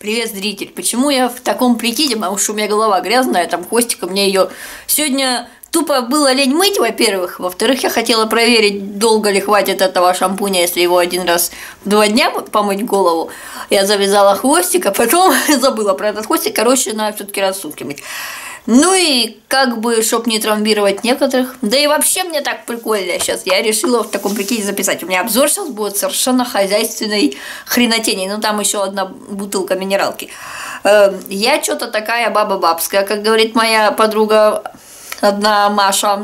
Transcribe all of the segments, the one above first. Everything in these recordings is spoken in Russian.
Привет, зритель. Почему я в таком прикиде? Потому что у меня голова грязная, там хвостиком мне ее сегодня тупо было лень мыть, во-первых. Во-вторых, я хотела проверить, долго ли хватит этого шампуня, если его один раз в 2 дня помыть голову. Я завязала хвостик, а потом забыла про этот хвостик. Короче, надо все-таки раз в сутки мыть. Ну и как бы, чтоб не травмировать некоторых. Да и вообще мне так прикольно сейчас. Я решила в таком прикиде записать. У меня обзор сейчас будет совершенно хозяйственной хренотени. Ну там еще одна бутылка минералки. Я что-то такая баба бабская, как говорит моя подруга одна Маша.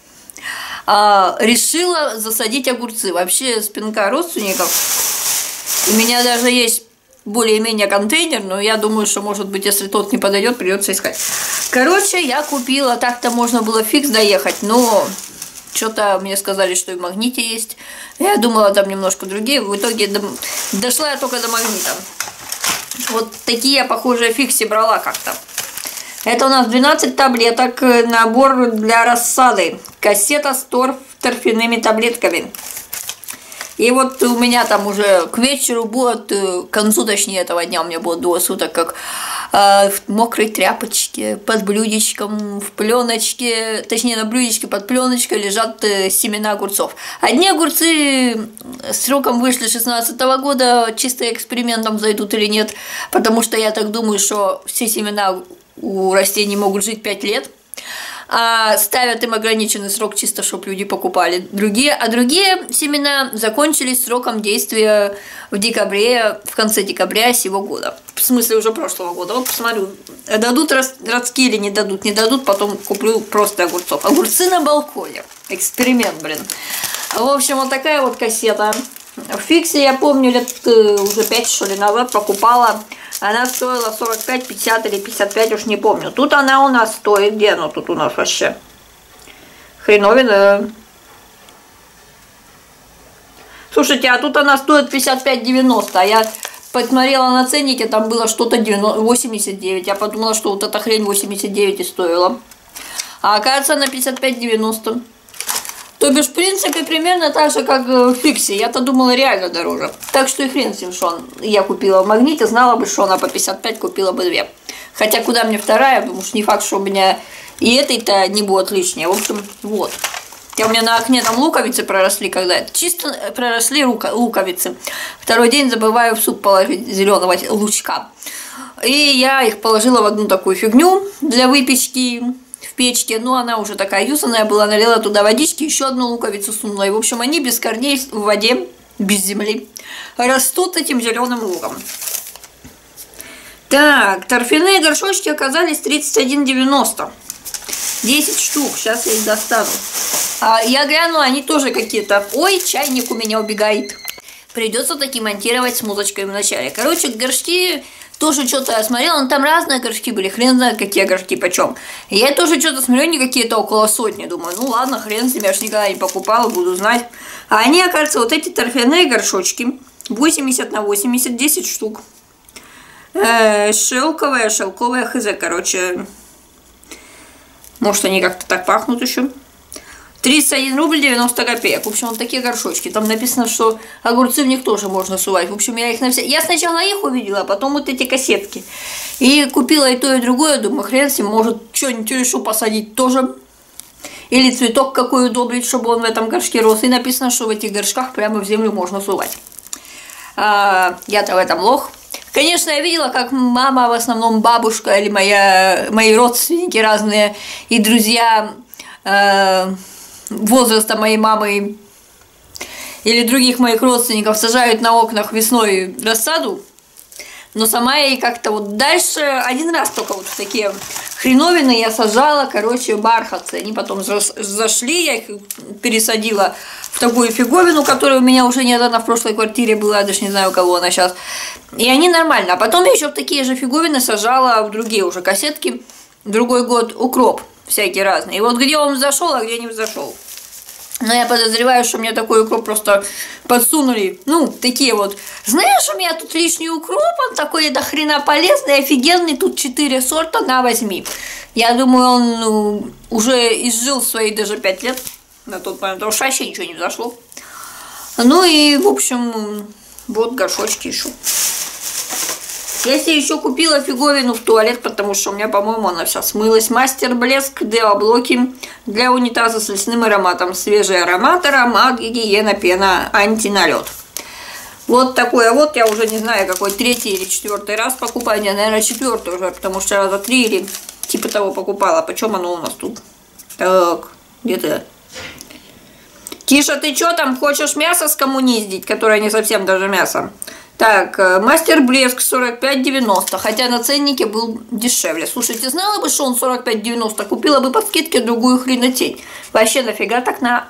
Решила засадить огурцы. Вообще спинка родственников. У меня даже есть более-менее контейнер, но я думаю, что, может быть, если тот не подойдет, придется искать. Короче, я купила, так-то можно было фикс доехать, но что-то мне сказали, что и в Магните есть. Я думала, там немножко другие, в итоге дошла я только до Магнита. Вот такие похожие фикси брала как-то. Это у нас 12 таблеток, набор для рассады, кассета с торфяными таблетками. И вот у меня там уже к вечеру будет, к концу, точнее, этого дня у меня будет 2 суток, как в мокрой тряпочке, под блюдечком, в пленочке, точнее, на блюдечке под пленочкой лежат семена огурцов. Одни огурцы сроком вышли 16-го года, чисто экспериментом зайдут или нет, потому что я так думаю, что все семена у растений могут жить 5 лет. А ставят им ограниченный срок, чисто чтобы люди покупали другие семена закончились сроком действия в декабре, в конце декабря сего года, в смысле уже прошлого года. Вот посмотрю, дадут ростки или не дадут, потом куплю просто огурцов. Огурцы на балконе, эксперимент, блин. В общем, вот такая вот кассета. В фиксе, я помню, лет уже 5 что ли назад покупала. Она стоила 45, 50 или 55, уж не помню. Тут она у нас стоит. Где она тут у нас вообще? Хреновина. Слушайте, а тут она стоит 55,90. А я посмотрела на ценнике, там было что-то 89. Я подумала, что вот эта хрень 89 и стоила. А оказывается, она 55,90. То бишь, в принципе, примерно так же, как в фиксе. Я-то думала, реально дороже. Так что и хрен с ним, что я купила в Магните. Знала бы, что она по 55, купила бы 2. Хотя, куда мне вторая, потому что не факт, что у меня и этой-то не будет лишнее. В общем, вот. У меня на окне там луковицы проросли, когда чисто проросли луковицы. Второй день забываю в суп положить зеленого лучка. И я их положила в одну такую фигню для выпечки в печке, но она уже такая юзанная была, налила туда водички, еще одну луковицу сунула. И, в общем, они без корней в воде, без земли, растут этим зеленым луком. Так, торфяные горшочки оказались 31,90. 10 штук, сейчас я их достану. Я глянула, они тоже какие-то. Ой, чайник у меня убегает. Придется таки монтировать с музычкой в начале. Короче, горшки тоже что-то я смотрела, но там разные горшки были, хрен знает, какие горшки почем. И я тоже что-то смотрю, они какие-то около 100, думаю, ну ладно, хрен с ними, я ж никогда не покупала, буду знать. А они, оказывается, вот эти торфяные горшочки, 80 на 80, 10 штук. Шелковые, хз, короче. Может, они как-то так пахнут еще. 31 рубль 90 копеек. В общем, вот такие горшочки. Там написано, что огурцы в них тоже можно сувать. В общем, я их на все... Я сначала их увидела, а потом вот эти кассетки. И купила и то, и другое. Думаю, хрен с ним, может, что-нибудь решу посадить тоже. Или цветок какой удобрить, чтобы он в этом горшке рос. И написано, что в этих горшках прямо в землю можно сувать. Я-то в этом лох. Конечно, я видела, как мама, в основном бабушка или мои родственники разные и друзья возраста моей мамы или других моих родственников сажают на окнах весной рассаду, но сама я как-то вот дальше один раз только вот такие хреновины я сажала, короче, бархатцы. Они потом зашли, я их пересадила в такую фиговину, которая у меня уже не одна в прошлой квартире была, я даже не знаю, у кого она сейчас. И они нормально. А потом я еще в такие же фиговины сажала в другие уже кассетки. Другой год укроп всякие разные. И вот где он взошел, а где не взошел. Но я подозреваю, что мне такой укроп просто подсунули. Ну, такие вот. Знаешь, у меня тут лишний укроп, он такой до хрена полезный, офигенный. Тут 4 сорта, на, возьми. Я думаю, он уже изжил свои даже 5 лет. На тот момент, потому что вообще ничего не взошло. Ну и, в общем, вот горшочки еще. Я себе еще купила фиговину в туалет, потому что у меня, по-моему, она вся смылась. Мастер Блеск Део-блоки для унитаза с лесным ароматом. Свежий аромат, гигиена, пена, антиналет. Вот такое вот, я уже не знаю, какой третий или четвертый раз покупаю. Не, наверное, четвертый уже, потому что раза 3 или типа того покупала. Почем оно у нас тут? Так, где-то... Тиша, ты что там, хочешь мясо скоммуниздить, которое не совсем даже мясо? Так, Мастер Блеск 45,90, хотя на ценнике был дешевле. Слушайте, знала бы, что он 45,90, купила бы по скидке другую хренотень. Вообще, нафига так на...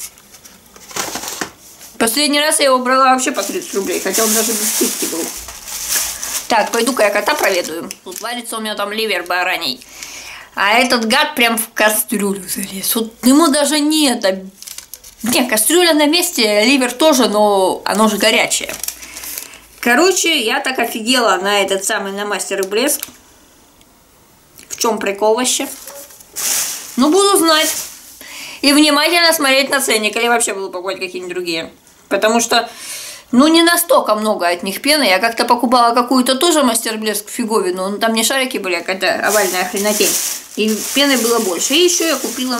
Последний раз я его брала вообще по 30 рублей, хотя он даже без скидки был. Так, пойду-ка я кота проведаю. Тут варится у меня там ливер бараний. А этот гад прям в кастрюлю залез. Вот ему даже не это... Не, кастрюля на месте, ливер тоже, но оно же горячее. Короче, я так офигела на этот самый, на Мастер Блеск. В чем прикол вообще? Ну, буду знать. И внимательно смотреть на ценник. Или вообще буду покупать какие-нибудь другие. Потому что, ну, не настолько много от них пены. Я как-то покупала какую-то тоже Мастер Блеск фиговину. Но там не шарики были, а какая-то овальная хренотень. И пены было больше. И еще я купила...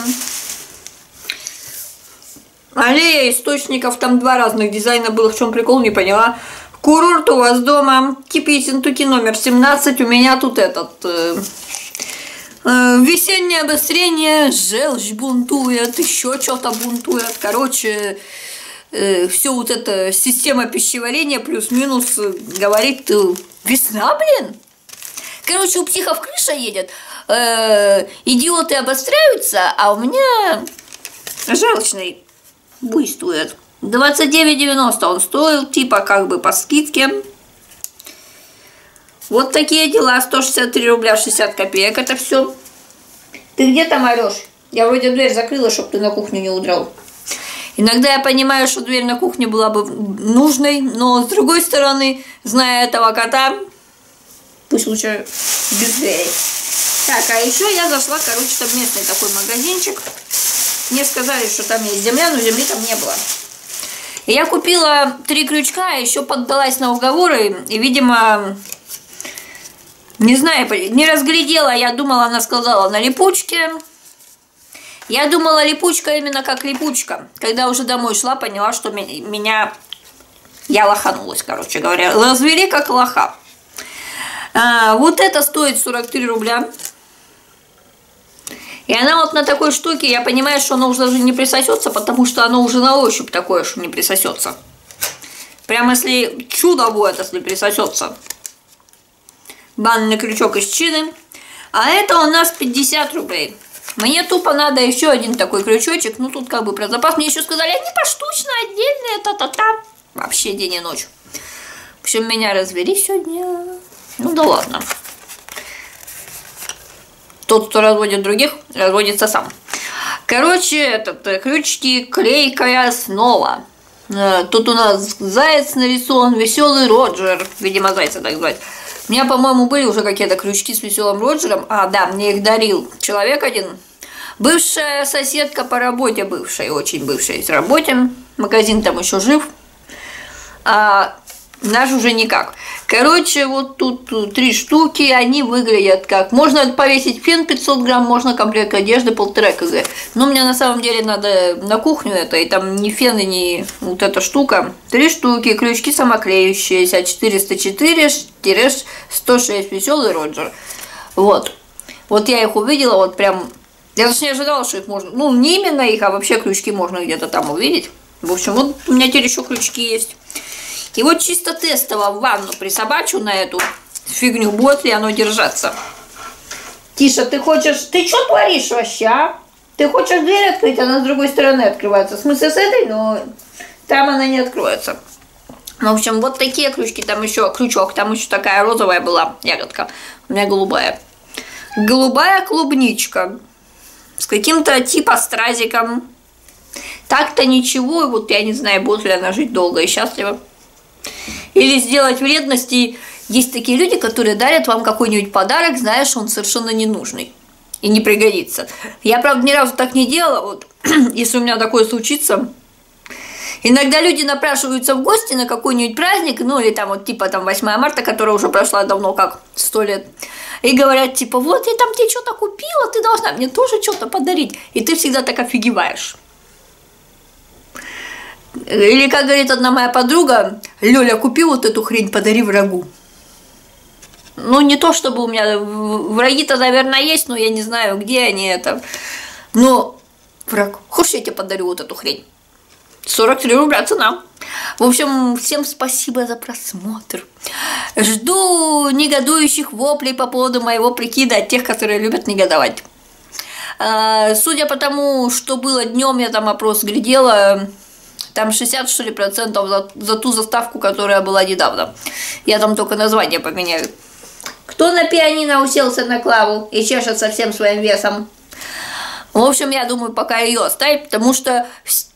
Аллея источников. Там 2 разных дизайна было. В чем прикол, не поняла. Курорт у вас дома, Кипи-Ессентуки номер 17, у меня тут этот, весеннее обострение, желчь бунтует, еще что-то бунтует, короче, все вот эта система пищеварения плюс-минус говорит, весна, блин. Короче, у психов крыша едет, идиоты обостряются, а у меня желчный буйствует. 29,90 он стоил, типа как бы по скидке. Вот такие дела, 163 рубля 60 копеек, это все. Ты где там орешь? Я вроде дверь закрыла, чтобы ты на кухню не удрал. Иногда я понимаю, что дверь на кухне была бы нужной, но с другой стороны, зная этого кота, пусть лучше без двери. Так, а еще я зашла, короче, там местный такой магазинчик. Мне сказали, что там есть земля, но земли там не было. И я купила 3 крючка, еще поддалась на уговоры, и, видимо, не знаю, не разглядела, я думала, она сказала на липучке. Я думала, липучка именно как липучка. Когда уже домой шла, поняла, что я лоханулась, короче говоря. Развели как лоха. Вот это стоит 43 рубля. И она вот на такой штуке, я понимаю, что она уже даже не присосется, потому что оно уже на ощупь такое, что не присосется. Прям если чудо будет, если присосется. Банный крючок из Чины. А это у нас 50 рублей. Мне тупо надо еще один такой крючочек. Ну тут как бы про запас. Мне еще сказали, они поштучно, отдельные, та-та-та. Вообще день и ночь. В общем, меня развели сегодня. Ну да ладно. Тот, кто разводит других, разводится сам. Короче, крючки, клейкая основа. Тут у нас заяц нарисован, веселый Роджер. Видимо, зайца так звать. У меня, по-моему, были уже какие-то крючки с веселым Роджером. А, да, мне их дарил человек один. Бывшая соседка по работе, бывшая, очень бывшая из работы. Магазин там еще жив. А наш уже никак. Короче, вот тут 3 штуки, они выглядят как... Можно повесить фен 500 грамм, можно комплект одежды 1,5 кг. Но мне на самом деле надо на кухню это, и там ни фен, ни вот эта штука. 3 штуки, крючки самоклеющиеся, 404-106, веселый Роджер. Вот. Вот я их увидела, вот прям... Я даже не ожидала, что их можно... Ну, не именно их, а вообще крючки можно где-то там увидеть. В общем, вот у меня теперь еще крючки есть. И вот чисто тестово в ванну присобачу на эту фигню, будет ли оно держаться. Тиша, ты хочешь... Ты что творишь вообще, а? Ты хочешь дверь открыть, она с другой стороны открывается. В смысле с этой, но там она не откроется. В общем, вот такие крючки. Там еще крючок, там еще такая розовая была ягодка. У меня голубая. Голубая клубничка. С каким-то типа стразиком. Так-то ничего. Вот я не знаю, будет ли она жить долго и счастливо. Или сделать вредности. Есть такие люди, которые дарят вам какой-нибудь подарок, знаешь, он совершенно ненужный и не пригодится. Я, правда, ни разу так не делала. Вот, если у меня такое случится, Иногда люди напрашиваются в гости на какой-нибудь праздник, ну или там вот типа там 8 марта, которая уже прошла давно, как 100 лет, и говорят типа, вот я там тебе что-то купила, ты должна мне тоже что-то подарить, и ты всегда так офигеваешь. Или, как говорит одна моя подруга, Лёля, купи вот эту хрень, подари врагу. Ну, не то, чтобы у меня враги-то, наверное, есть, но я не знаю, где они это. Но враг, хочешь, я тебе подарю вот эту хрень? 43 рубля цена. В общем, всем спасибо за просмотр. Жду негодующих воплей по поводу моего прикида от тех, которые любят негодовать. Судя по тому, что было днем, я там опрос глядела, там 60, что ли, процентов за ту заставку, которая была недавно. Я там только название поменяю. Кто на пианино уселся на клаву и чешется всем своим весом? В общем, я думаю, пока ее оставить, потому что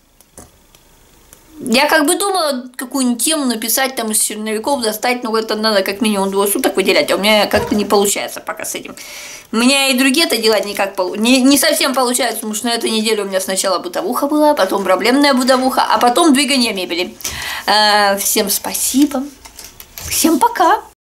я как бы думала какую-нибудь тему написать там из черновиков, достать, но это надо как минимум 2 суток выделять, а у меня как-то не получается пока с этим. У меня и другие-то дела никак не совсем получается, потому что на этой неделе у меня сначала бытовуха была, потом проблемная бытовуха, а потом двигание мебели. Всем спасибо, всем пока.